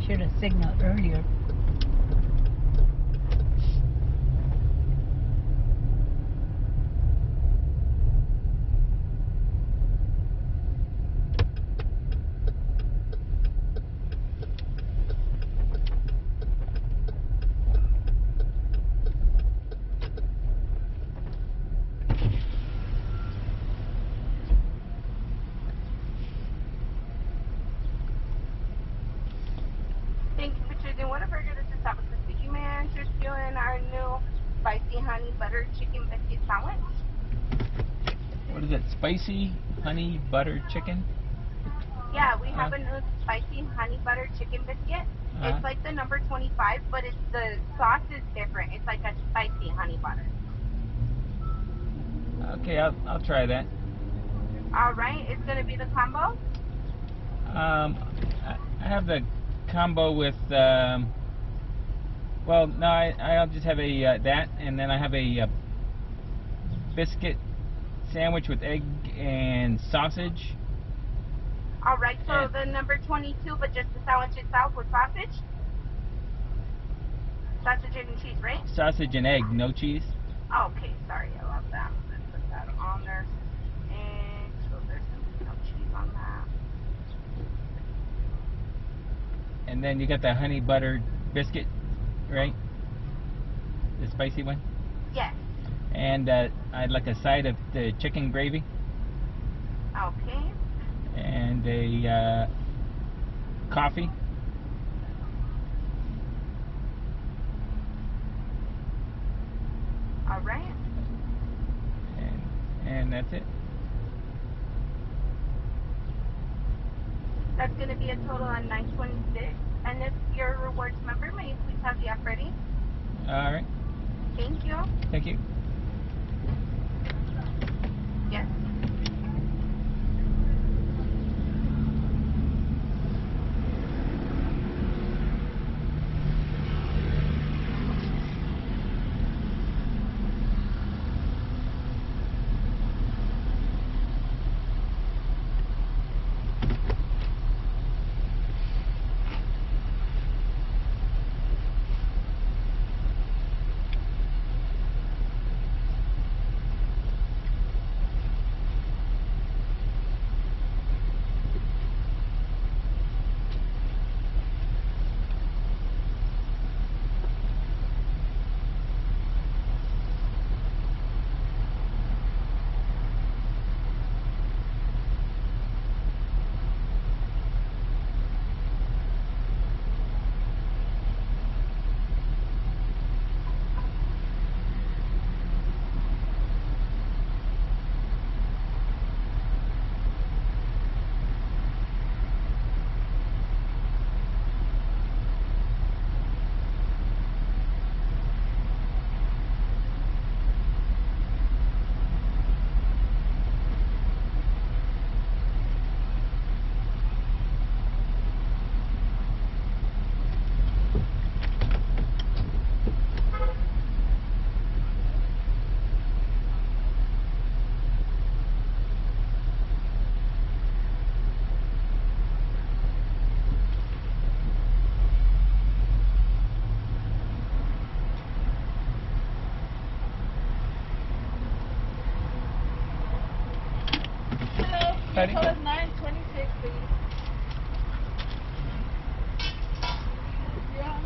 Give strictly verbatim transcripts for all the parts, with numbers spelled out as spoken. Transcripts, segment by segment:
should have signaled earlier. Thank you for choosing Whataburger. This is Tabitha speaking. May I interest you in our new spicy honey butter chicken biscuit sandwich? What is it? Spicy honey butter chicken? Yeah, we have Uh, a new spicy honey butter chicken biscuit. Uh, It's like the number twenty-five, but it's the sauce is different. It's like a spicy honey butter. okay, I'll I'll try that. All right, it's gonna be the combo. Um, I I have the combo with um. Well, no, I I'll just have a uh, that, and then I have a uh, biscuit sandwich with egg and sausage. All right, so And- the number twenty-two, but just the sandwich itself with sausage. Sausage and cheese, right? Sausage and egg, no cheese. Okay, sorry, I love that. Let's put that on there. And so there's no cheese on that. And then you got the honey butter biscuit, right? The spicy one. Yes. And uh, I'd like a side of the chicken gravy Okay. and a uh, coffee. All right. And and that's it. That's going to be a total on nine twenty-six. And if you're a rewards member, may you please have the app ready? All right. Thank you. Thank you. Yes. Patty? Total is nine twenty-six, please. Yeah.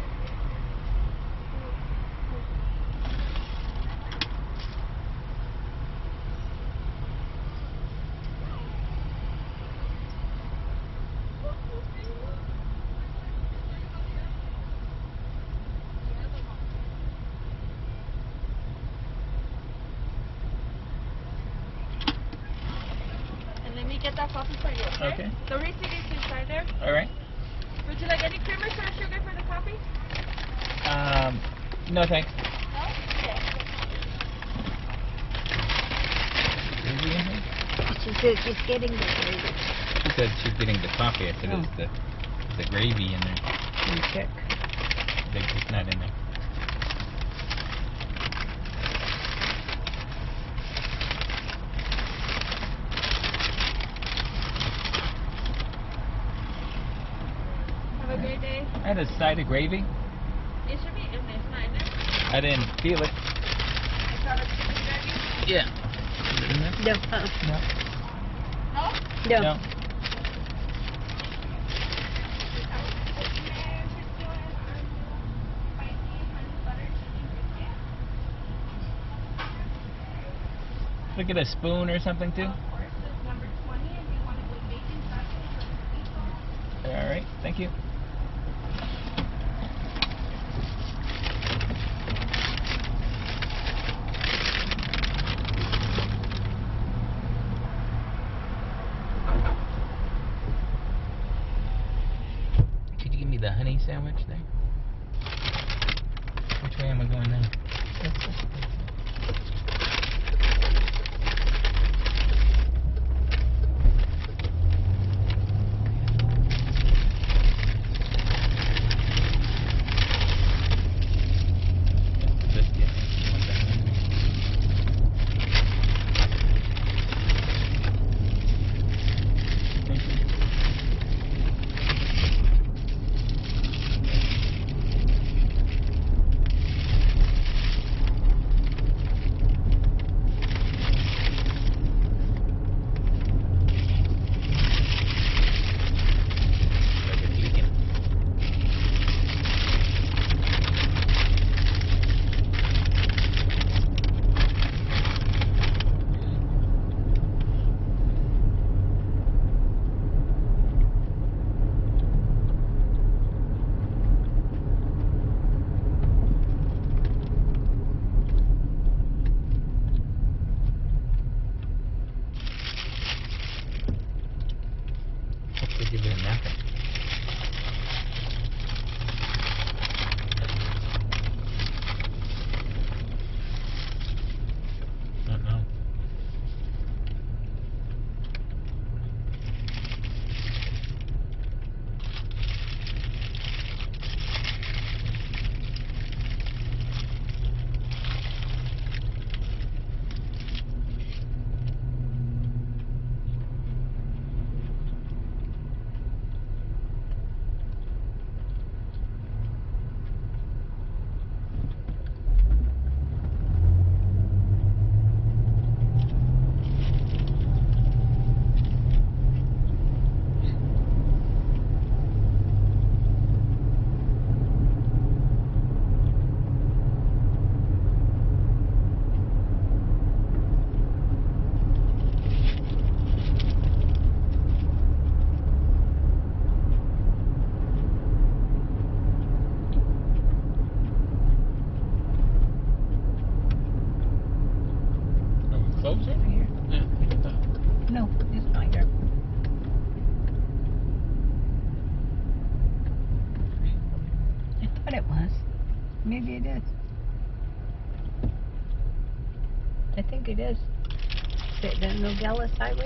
And let me get that coffee for you, okay? Okay. The receipt is inside there. All right. Would you like any creamers or sugar for the coffee? Um, no thanks. No? Okay. Is he in here? She said she's getting the gravy. She said she's getting the coffee. I said, Oh. is the the gravy in there? Let me check. It's not in there. Have a great day. I had a side of gravy. It should be in there. It's not in there. I didn't feel it. I saw the chicken gravy. Yeah. Is it in there? No. Uh-uh. No. No? No. No. Look at a spoon or something too. All right. Thank you. Could you give me the honey sandwich there? Which way am I going now? Biscuit. You want that one? Thank you. Like a vegan. Hope they give you a napkin. Don't know. Are we closer? Here. Yeah, I think I thought. No, it's not here. I thought it was. Maybe it is. I think it is. Is it the Nogales Highway?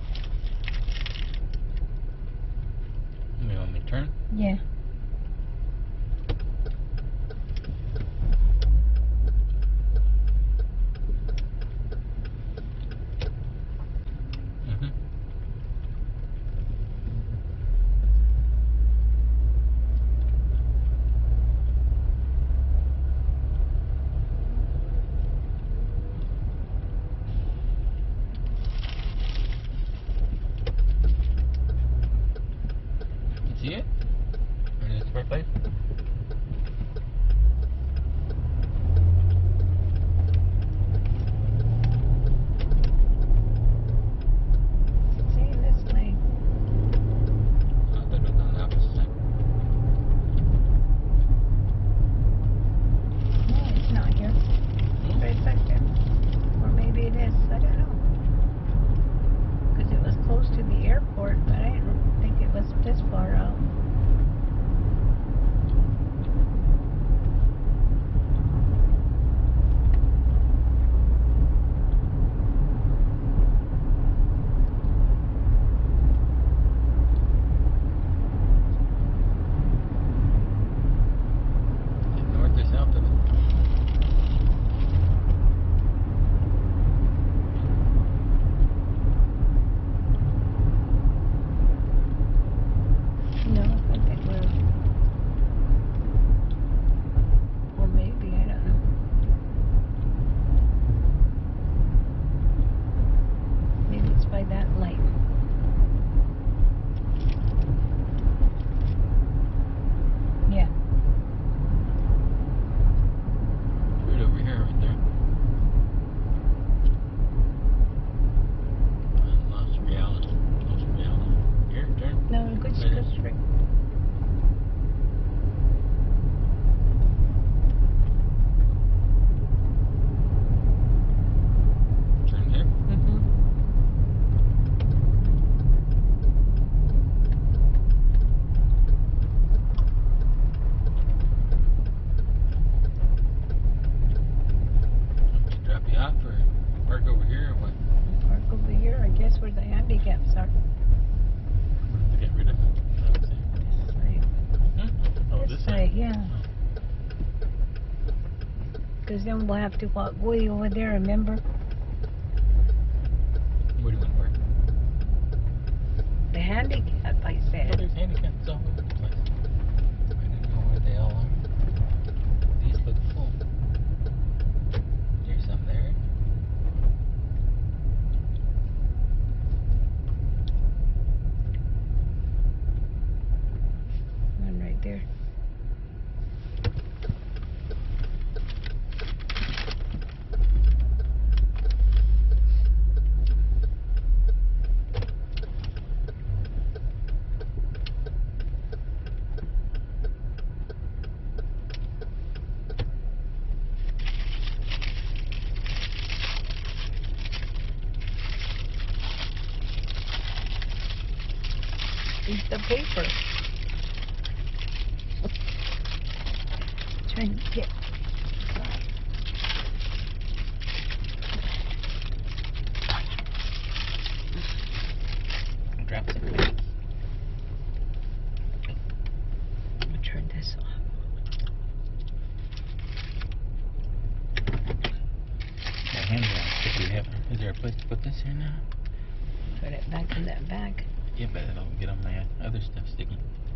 You want me to turn? Yeah. Mm-hmm. You see it? Or is it the right place? See this lane. I thought it was on the opposite side. No, it's not here. Hmm? Right back there. Or maybe it is. I don't know. Because it was close to the airport, but I didn't think it was this far out. It's Right there. just right. Turn here. Mm-hmm. Drop you off or park over here or what? Park over here, I guess, where the handicaps are. To get rid of it. This side. Hmm? Oh, This this side, side? yeah. Because then we'll have to walk way over there, remember? Where do you want to park? The handicap, I Oh, said. there's handicaps all over the place. I don't know where they all are. These look full. There's some there. One right there. Eat the paper. Trying to get. Drop some. I'm gonna turn this off. That handrail. If you have, is there a place to put this here now? Put it back in that bag. Yeah, but it'll get on my other stuff sticky.